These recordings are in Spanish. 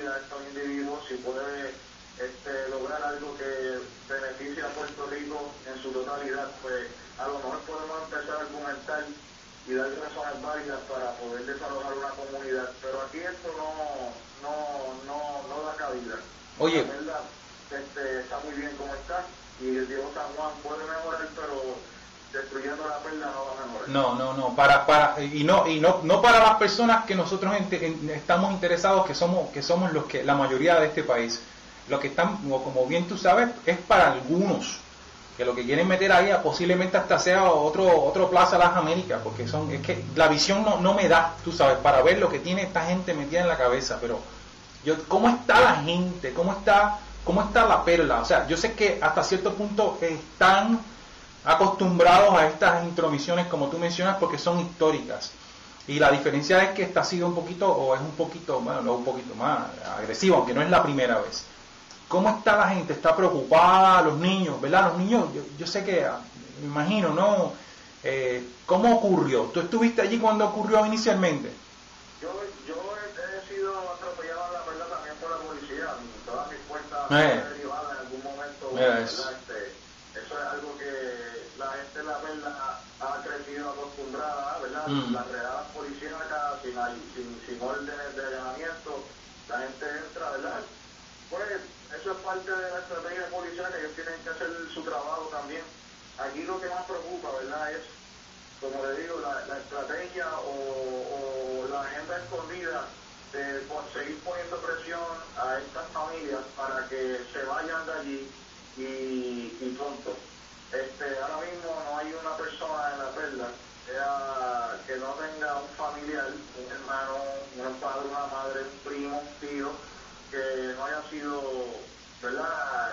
a estos individuos, si puede lograr algo que beneficie a Puerto Rico en su totalidad, pues a lo mejor podemos empezar a argumentar y dar razones válidas para poder desarrollar una comunidad, pero aquí esto no da cabida. Oye, la verdad, está muy bien como está, y el Diego San Juan puede mejorar, pero destruyendo la perla no va a mejorar. No para las personas que nosotros estamos interesados, que somos los que la mayoría de este país. Lo que están, como bien tú sabes, es para algunos que lo que quieren meter ahí posiblemente hasta sea otro Plaza Las Américas, porque es que la visión no me da, tú sabes, para ver lo que tiene esta gente metida en la cabeza. Pero ¿cómo está la gente? ¿Cómo está la perla? O sea, yo sé que hasta cierto punto están acostumbrados a estas intromisiones, como tú mencionas, porque son históricas. Y la diferencia es que esta ha sido un poquito más agresiva, aunque no es la primera vez. ¿Cómo está la gente? ¿Está preocupada? Los niños, ¿verdad? Los niños, yo sé que, me imagino, ¿no? ¿Cómo ocurrió? ¿Tú estuviste allí cuando ocurrió inicialmente? Yo he sido atropellado en la perla también por la policía. Todas mis puertas derivadas en algún momento. Eso es algo que la gente de la perla ha crecido acostumbrada, ¿verdad? Las redadas policíacas, sin órdenes de allanamiento, la gente entra, ¿verdad? Pues eso es parte de la estrategia policial, ellos tienen que hacer su trabajo también. Aquí lo que más preocupa, ¿verdad?, es, como le digo, la estrategia o la agenda escondida de seguir poniendo presión a estas familias para que se vayan de allí y pronto. Ahora mismo no hay una persona en la perla que no tenga un familiar, un hermano, un padre, una madre, un primo, un tío, que no haya sido, ¿verdad?,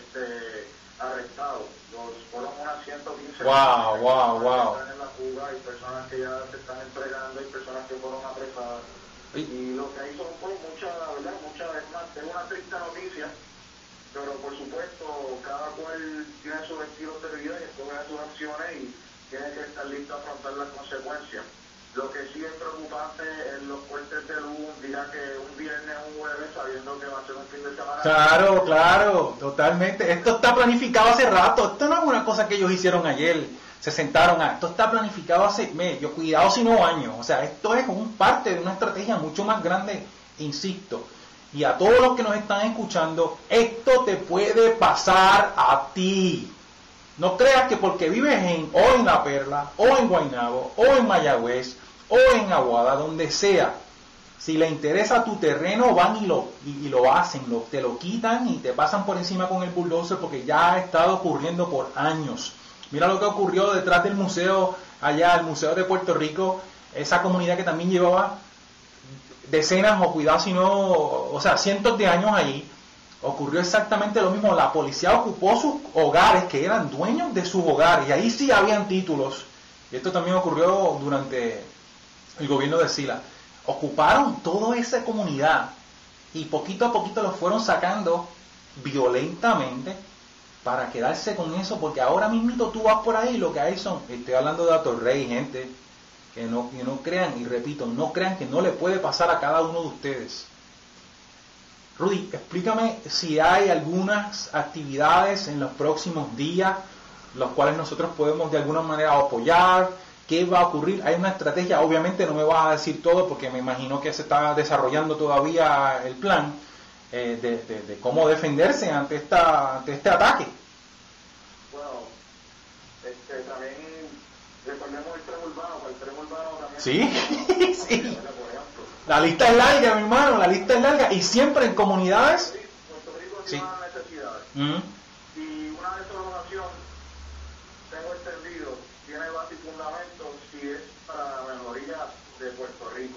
arrestado. Fueron unas 115 wow. que están en la fuga, hay personas que ya se están entregando, hay personas que fueron apresadas. Y lo que hay son mucha, es una triste noticia, pero por supuesto cada cual tiene sus estilos de vida y escoge sus acciones y tiene que estar listo a afrontar las consecuencias. Lo que sí es preocupante en los cortes de luz, dirá que un viernes, un jueves, sabiendo que va a ser un fin de semana. Claro, totalmente. Esto está planificado hace rato. Esto no es una cosa que ellos hicieron ayer. Se sentaron esto está planificado hace meses, cuidado si no años. O sea, esto es parte de una estrategia mucho más grande, insisto. Y a todos los que nos están escuchando, esto te puede pasar a ti. No creas que porque vives o en La Perla, o en Guaynabo, o en Mayagüez, o en Aguada, donde sea, si le interesa tu terreno, van y lo hacen, te lo quitan y te pasan por encima con el bulldozer, porque ya ha estado ocurriendo por años. Mira lo que ocurrió detrás del museo, allá, el Museo de Puerto Rico, esa comunidad que también llevaba decenas o cuidado si no, o sea, cientos de años allí. Ocurrió exactamente lo mismo. La policía ocupó sus hogares, que eran dueños de sus hogares, y ahí sí habían títulos. Y esto también ocurrió durante el gobierno de Sila. Ocuparon toda esa comunidad y poquito a poquito los fueron sacando violentamente para quedarse con eso, porque ahora mismito tú vas por ahí, lo que hay son, estoy hablando de Atorrey, gente, que no crean, y repito, no crean que no le puede pasar a cada uno de ustedes. Rudy, explícame si hay algunas actividades en los próximos días, los cuales nosotros podemos de alguna manera apoyar. ¿Qué va a ocurrir? Hay una estrategia, obviamente no me vas a decir todo porque me imagino que se está desarrollando todavía el plan de cómo defenderse ante este ataque. Bueno, también recordemos el tren urbano, también. Sí, sí. La lista es larga, mi hermano, la lista es larga, y siempre en comunidades. Puerto Rico tiene unas necesidades. Y una desregulación, tengo entendido, tiene base y fundamento si es para la mejoría de Puerto Rico.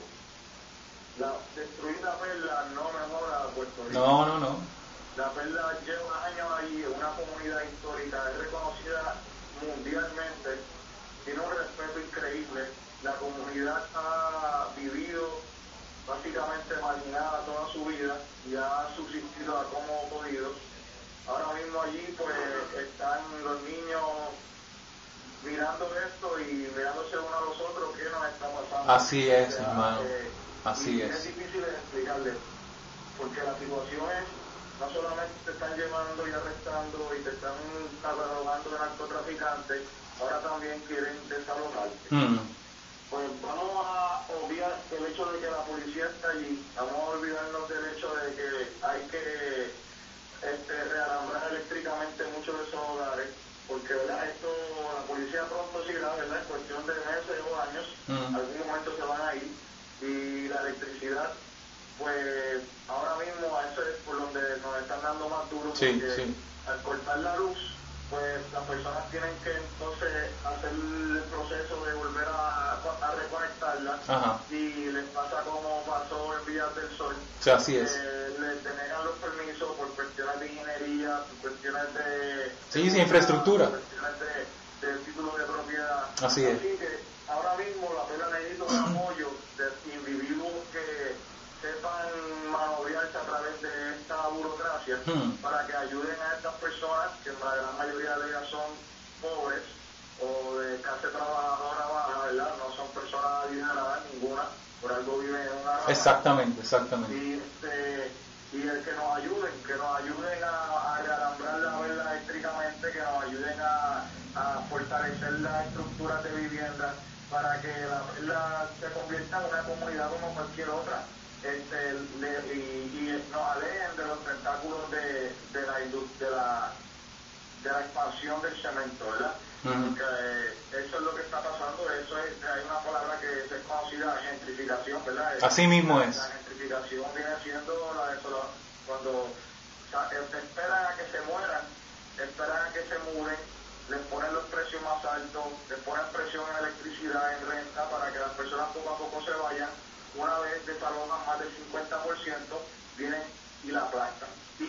Destruir la perla no mejora a Puerto Rico. No. La perla lleva años ahí, es una comunidad histórica, es reconocida mundialmente, tiene un respeto increíble. La comunidad ha vivido básicamente marginada toda su vida y ha subsistido a como podido. Ahora mismo allí pues están los niños mirando esto y mirándose uno a los otros qué nos está pasando. Así es, hermano. Así es. Es difícil de explicarle. porque la situación es, no solamente te están llevando y arrestando y te están catalogando de narcotraficantes, ahora también quieren desalojarte. Pues vamos a obviar el hecho de que la policía está allí, vamos a olvidarnos del hecho de que hay que realambrar eléctricamente muchos de esos hogares, porque ¿verdad? Esto, la policía pronto sí irá, ¿verdad? En cuestión de meses o años, algún momento se van a ir, y la electricidad, pues ahora mismo eso es por donde nos están dando más duro, porque al cortar la luz, pues las personas tienen que entonces hacer el proceso de volver a reconectarla. Y les pasa como pasó en Villas del Sol. Sí, así es. Les denegan los permisos por cuestiones de ingeniería, por cuestiones de infraestructura, por cuestiones de títulos de propiedad. Así es. Así que ahora mismo la pela necesita un apoyo de individuos que sepan maniobrarse a través de esta burocracia para que ayuden a estas personas, que la gran mayoría de ellas son pobres o de clase trabajadora baja, ¿verdad? No son personas adineradas ninguna, por algo viven en una rama. Exactamente. Y el que nos ayuden a alambrar la verla eléctricamente, que nos ayuden a fortalecer las estructuras de vivienda para que la verla se convierta en una comunidad como cualquier otra. Y nos alejen de los tentáculos de la expansión del cemento, ¿verdad? Porque eso es lo que está pasando. Hay una palabra que es conocida, gentrificación, ¿verdad? Así mismo es. La gentrificación viene siendo cuando esperan a que se mueran, esperan a que se muden, les ponen los precios más altos, les ponen presión en electricidad, en renta, para que las personas poco a poco se vayan. Una vez desalojan más del 50%, vienen y la aplastan. Y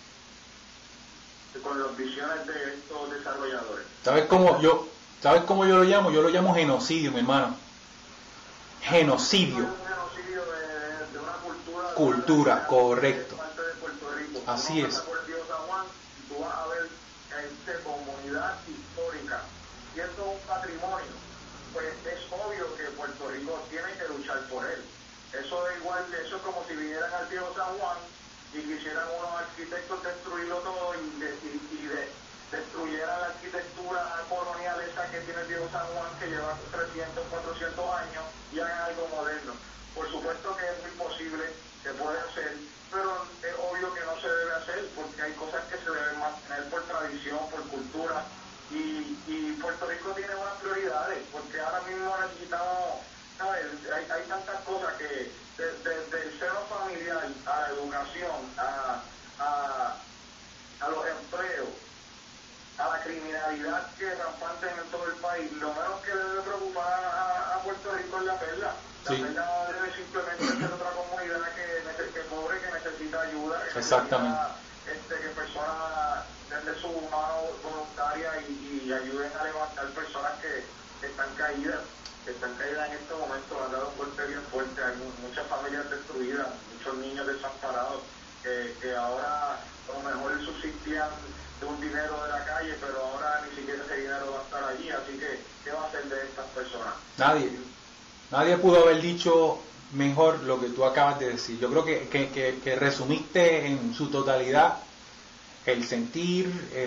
con las visiones de estos desarrolladores. ¿Sabes cómo yo lo llamo? Yo lo llamo genocidio, mi hermano. Genocidio. Un genocidio de una cultura, correcto. De parte de Puerto Rico. Así es. Por el río San Juan, tú vas a ver comunidad histórica. Y esto es un patrimonio. Pues es obvio que Puerto Rico tiene que luchar por él. Eso es como si vinieran al viejo San Juan y quisieran unos arquitectos destruirlo todo y destruyeran la arquitectura colonial esa que tiene el viejo San Juan, que lleva 300, 400 años, y hagan algo moderno. Por supuesto que es muy posible, que puede hacer, pero es obvio que no se debe hacer, porque hay cosas que se deben mantener por tradición, por cultura, y Puerto Rico tiene unas prioridades, porque ahora mismo necesitamos, ¿sabes? Hay tantas cosas que desde el seno familiar a la educación, a los empleos, a la criminalidad que es rampante en todo el país, lo menos que debe preocupar a Puerto Rico es la perla. La perla no debe simplemente ser otra comunidad que pobre, que necesita ayuda, que necesita que personas den su mano voluntaria y ayuden a levantar personas que están caídas en este momento. Han dado un golpe bien fuerte, hay muchas familias destruidas, muchos niños desamparados que ahora a lo mejor subsistían de un dinero de la calle, pero ahora ni siquiera ese dinero va a estar allí. Así que, ¿qué va a hacer de estas personas? Nadie pudo haber dicho mejor lo que tú acabas de decir. Yo creo que resumiste en su totalidad el sentir,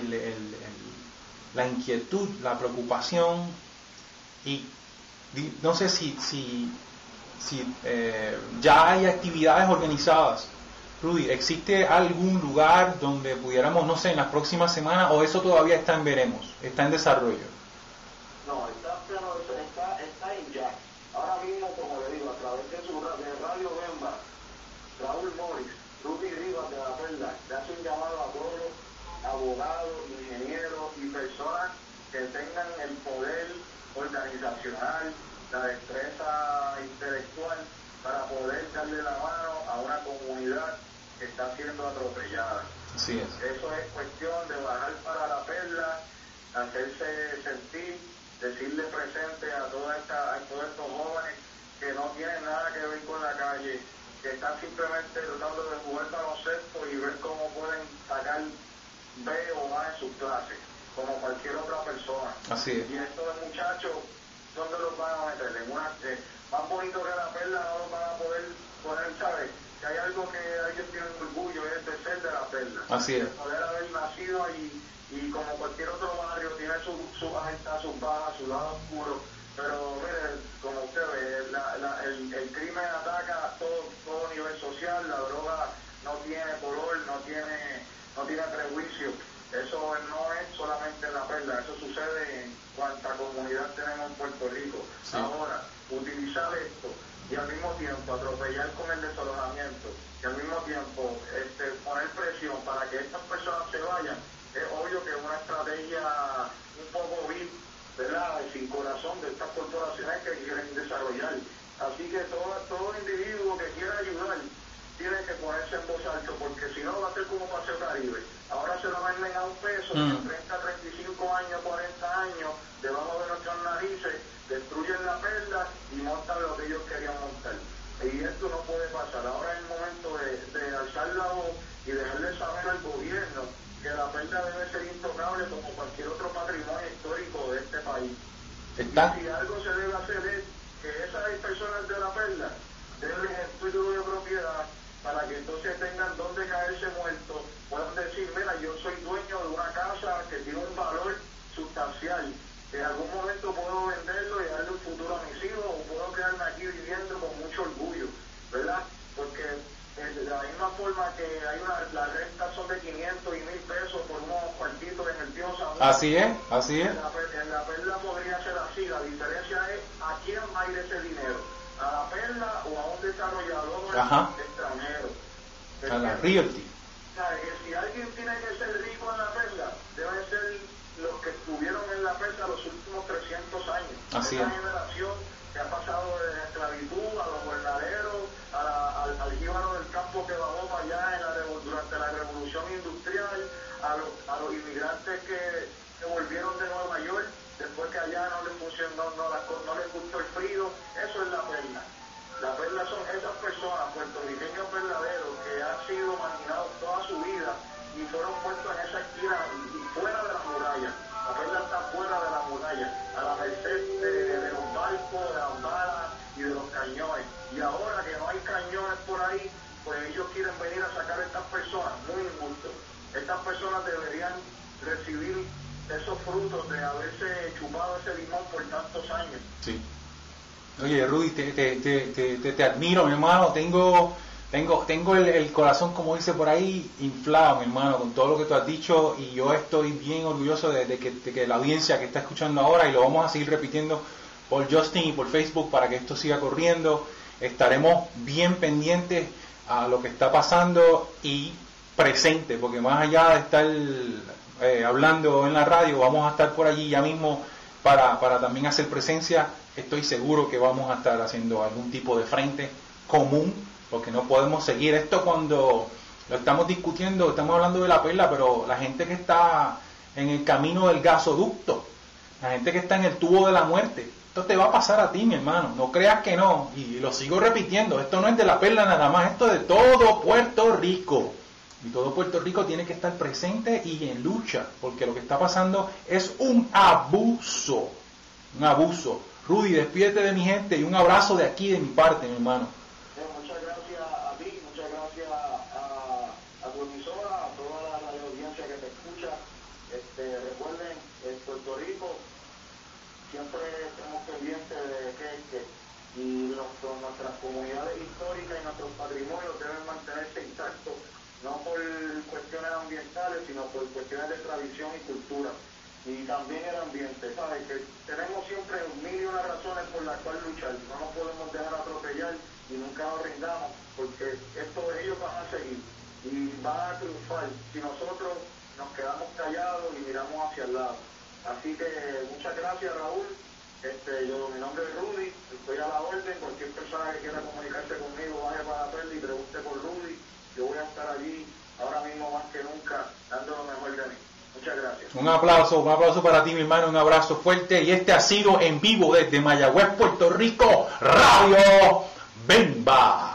la inquietud, la preocupación. Y no sé si ya hay actividades organizadas. Rudy, ¿existe algún lugar donde pudiéramos, no sé, en las próximas semanas, o eso todavía está en veremos, está en desarrollo? No, está en ya. Ahora mismo, como le digo, a través de Radio Bemba, Raúl Morris, Rudy Rivas de la Perla, le hace un llamado a todos los abogados, ingenieros y personas que tengan el poder organizacional, la destreza intelectual, para poder darle la mano a una comunidad que está siendo atropellada. Así es. Eso es cuestión de bajar para la perla, hacerse sentir, decirle presente a todos estos jóvenes que no tienen nada que ver con la calle, que están simplemente tratando de jugar baloncesto y ver cómo pueden sacar B o más en sus clases, como cualquier otra persona. Así es. Y estos muchachos, ¿dónde los van a meter? Más bonito que la perla no los van a poder poner, ¿sabes? si hay algo que ellos tienen orgullo es de ser de La Perla. Así es. De poder haber nacido ahí, y como cualquier otro barrio tiene sus altas, sus bajas, su lado oscuro, pero mire, como usted ve, el crimen ataca a todo nivel social, la droga no tiene color, no tiene prejuicio. Eso no es solamente en La Perla, eso sucede en cuanta comunidad tenemos en Puerto Rico. Sí. Ahora, utilizar esto y al mismo tiempo atropellar con el desalojamiento y al mismo tiempo poner presión para que estas personas se vayan, es obvio que es una estrategia un poco vil, ¿verdad? Sin corazón de estas corporaciones que quieren desarrollar. Así que todo individuo que quiera ayudar tiene que ponerse en voz alta, porque si no va a ser como Paseo Caribe. Ahora se lo venden a $1, 30, 35 años, 40 años, debajo de nuestras narices, destruyen La Perla y montan lo que ellos querían montar. Y esto no puede pasar. Ahora es el momento de alzar la voz y dejarle saber al gobierno que La Perla debe ser intocable como cualquier otro patrimonio histórico de este país. Y si algo se debe hacer es que esas personas de La Perla denles el título de propiedad para que entonces tengan donde caerse muertos, puedan decir, mira, yo soy dueño de una casa que tiene un valor sustancial, que en algún momento puedo venderlo y darle un futuro a mis hijos, o puedo quedarme aquí viviendo con mucho orgullo, ¿verdad? Porque de la misma forma que las rentas son de 500 y 1,000 pesos por unos cuartitos en el Tío San Juan. Así es. En La Perla podría ser así, la diferencia es a quién va a ir ese dinero, a La Perla o a un desarrollador extranjero. A la realty. Si alguien tiene que ser rico en La Perla, deben ser los que estuvieron en La Perla los últimos 300 años. Así Esta generación que ha pasado de la esclavitud a los jornaleros, al jíbaro del campo que bajó para allá durante la revolución industrial, a los inmigrantes que volvieron de Nueva York después que allá no les funcionó, no les gustó el frío. Eso es La Perla. La Perla son esas personas puertorriqueños verdaderos que han sido marginados toda su vida y fueron puestos en esa esquina y fuera de la muralla. La Perla está fuera de la muralla, a la merced de los barcos, de las balas y de los cañones. Y ahora que no hay cañones por ahí, pues ellos quieren venir a sacar a estas personas, muy injusto. Estas personas deberían recibir esos frutos de haberse chupado ese limón por tantos años. Sí. Oye, Rudy, te admiro, mi hermano. Tengo el corazón, como dice por ahí, inflado, mi hermano, con todo lo que tú has dicho, y yo estoy bien orgulloso de que la audiencia que está escuchando ahora, y lo vamos a seguir repitiendo por Justin y por Facebook para que esto siga corriendo. Estaremos bien pendientes a lo que está pasando y presentes, porque más allá de estar hablando en la radio, vamos a estar por allí ya mismo para también hacer presencia. Estoy seguro que vamos a estar haciendo algún tipo de frente común, porque no podemos seguir esto cuando lo estamos discutiendo. Estamos hablando de La Perla, pero la gente que está en el camino del gasoducto, la gente que está en el tubo de la muerte, esto te va a pasar a ti, mi hermano, no creas que no. Y lo sigo repitiendo, esto no es de La Perla nada más, esto es de todo Puerto Rico. Y todo Puerto Rico tiene que estar presente y en lucha, porque lo que está pasando es un abuso. Un abuso. Rudy, despídete de mi gente y un abrazo de aquí de mi parte, mi hermano. Muchas gracias a ti, muchas gracias a tu emisora, a toda la audiencia que te escucha. Recuerden, en Puerto Rico siempre estamos pendientes de que nuestras comunidades históricas y nuestros patrimonios deben mantenerse intactos, no por cuestiones ambientales, sino por cuestiones de tradición y cultura. Y también el ambiente, ¿sabes? Que tenemos siempre 1,000 y una razones por las cuales luchar. No nos podemos dejar atropellar y nunca nos rindamos, porque ellos van a seguir y van a triunfar si nosotros nos quedamos callados y miramos hacia el lado. Así que muchas gracias, Raúl. Mi nombre es Rudy, estoy a la orden. Cualquier persona que quiera comunicarse conmigo, vaya para La Perla y pregunte por Rudy. Yo voy a estar allí ahora mismo más que nunca, dando lo mejor de mí. Muchas gracias. Un aplauso para ti, mi hermano, un abrazo fuerte. Y este ha sido en vivo desde Mayagüez, Puerto Rico, Radio Bemba.